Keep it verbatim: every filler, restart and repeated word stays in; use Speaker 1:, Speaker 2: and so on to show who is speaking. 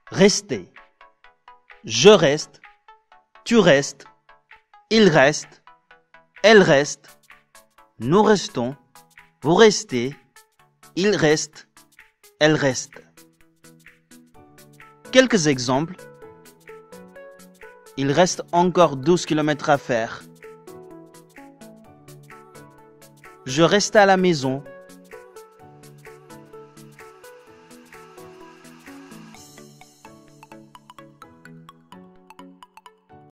Speaker 1: Rester. Je reste. Tu restes. Il reste. Elle reste. Nous restons. Vous restez. Il reste. Elle reste. Quelques exemples. Il reste encore douze kilomètres à faire. Je reste à la maison.